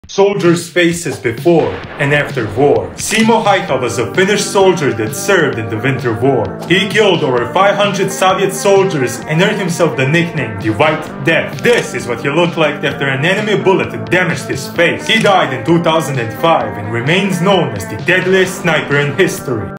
Soldiers' faces before and after war. Simo Hayha was a Finnish soldier that served in the Winter War. He killed over 500 Soviet soldiers and earned himself the nickname the White Death. This is what he looked like after an enemy bullet damaged his face. He died in 2005 and remains known as the deadliest sniper in history.